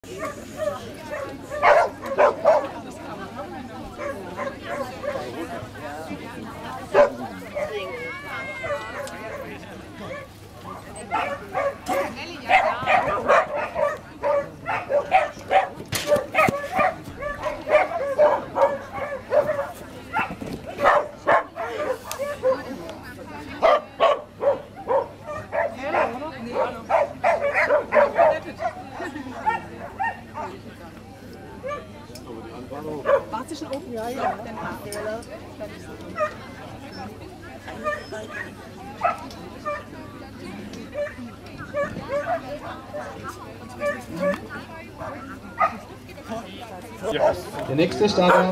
Warst du schon oben? Ja, ja. Dann hast du Lauf. Der nächste Starter.